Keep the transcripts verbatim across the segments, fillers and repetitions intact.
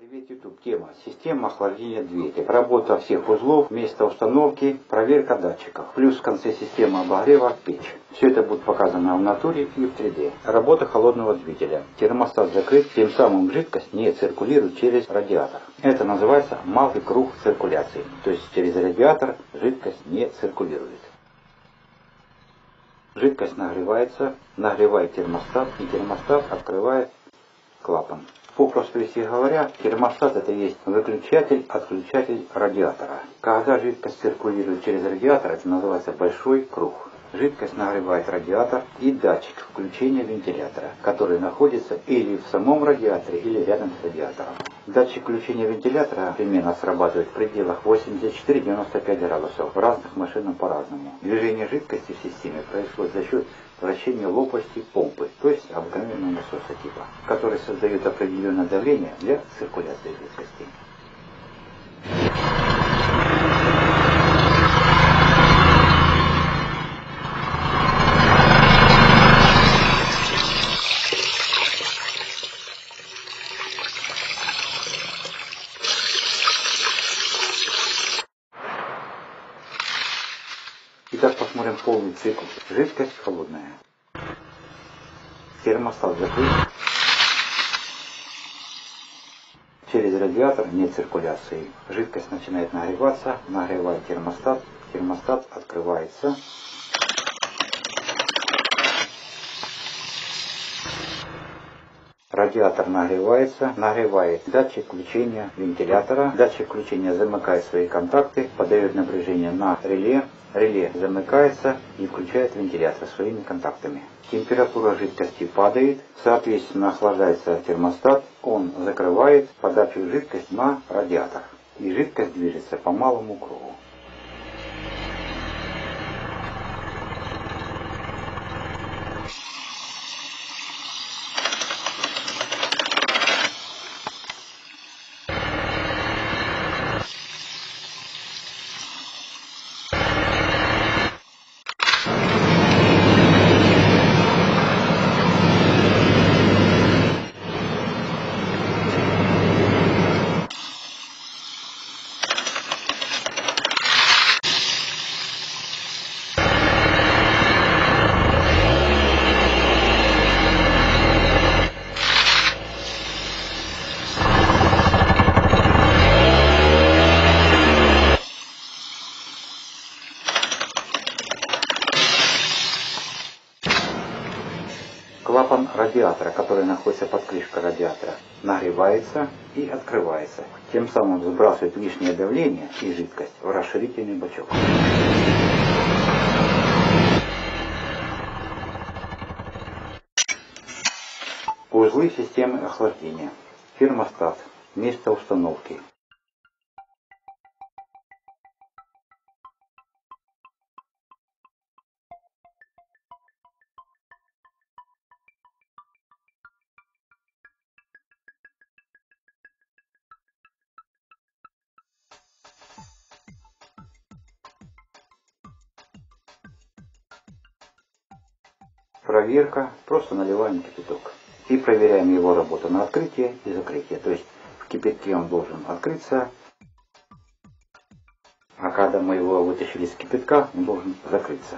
Привет, YouTube. Тема: система охлаждения двигателя. Работа всех узлов, место установки, проверка датчиков. Плюс в конце система обогрева печь. Все это будет показано в натуре и в три дэ. Работа холодного двигателя. Термостат закрыт, тем самым жидкость не циркулирует через радиатор. Это называется малый круг циркуляции. То есть через радиатор жидкость не циркулирует. Жидкость нагревается, нагревает термостат, и термостат открывает клапан. Попросту если говоря, термостат это есть выключатель, отключатель радиатора. Когда жидкость циркулирует через радиатор, это называется большой круг. Жидкость нагревает радиатор и датчик включения вентилятора, который находится или в самом радиаторе, или рядом с радиатором. Датчик включения вентилятора примерно срабатывает в пределах восемьдесят четыре — девяносто пять градусов. В разных машинах по-разному. Движение жидкости в системе происходит за счет вращения лопасти помпы, то есть обыкновенного насоса типа, который создает определенное давление для циркуляции жидкости. Итак, посмотрим полный цикл. Жидкость холодная. Термостат закрыт. Через радиатор нет циркуляции. Жидкость начинает нагреваться, нагревает термостат. Термостат открывается. Радиатор нагревается, нагревает датчик включения вентилятора. Датчик включения замыкает свои контакты, подает напряжение на реле. Реле замыкается и включает вентилятор своими контактами. Температура жидкости падает, соответственно охлаждается термостат, он закрывает подачу жидкости на радиатор. И жидкость движется по малому кругу. Клапан радиатора, который находится под крышкой радиатора, нагревается и открывается. Тем самым сбрасывает лишнее давление и жидкость в расширительный бачок. Узлы системы охлаждения. Термостат. Место установки. Проверка, просто наливаем кипяток. И проверяем его работу на открытие и закрытие. То есть в кипятке он должен открыться, а когда мы его вытащили из кипятка, он должен закрыться.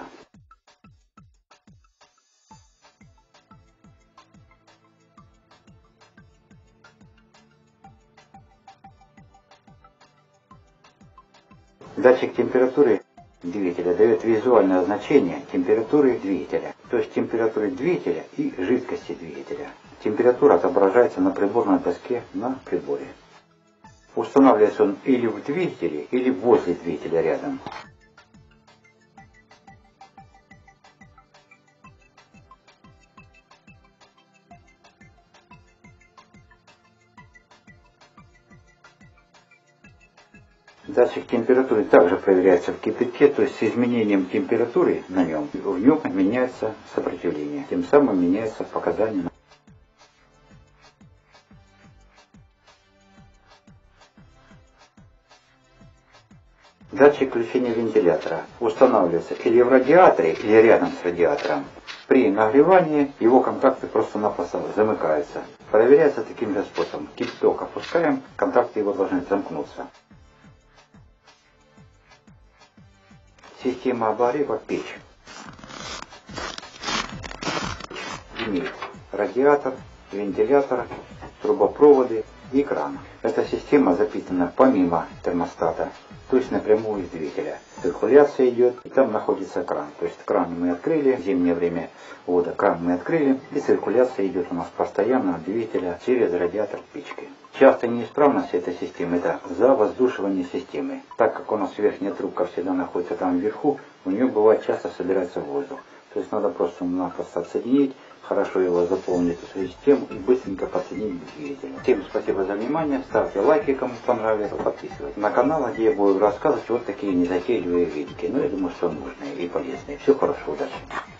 Датчик температуры двигателя дает визуальное значение температуры двигателя, то есть температуры двигателя и жидкости двигателя. Температура отображается на приборной доске на приборе. Устанавливается он или в двигателе, или возле двигателя рядом. Датчик температуры также проверяется в кипятке, то есть с изменением температуры на нем, в нем меняется сопротивление, тем самым меняется показания. Датчик включения вентилятора устанавливается или в радиаторе, или рядом с радиатором. При нагревании его контакты просто-напросто замыкаются. Проверяется таким же способом. Кипяток опускаем, контакты его должны замкнуться. Система обогрева печь. Имеет радиатор, вентилятор, трубопроводы и кран. Эта система запитана помимо термостата, то есть напрямую из двигателя. Циркуляция идет, и там находится кран. То есть кран мы открыли, в зимнее время года кран мы открыли, и циркуляция идет у нас постоянно от двигателя через радиатор печки. Частая неисправность этой системы — это завоздушивание системы. Так как у нас верхняя трубка всегда находится там вверху, у нее бывает часто собирается воздух. То есть надо просто-напросто отсоединить, хорошо его заполнить эту систему и быстренько подсоединить к двигателю. Всем спасибо за внимание, ставьте лайки, кому понравилось, подписывайтесь на канал, где я буду рассказывать вот такие незатейливые видики. Ну, я думаю, что нужные и полезные. Всего хорошего, удачи!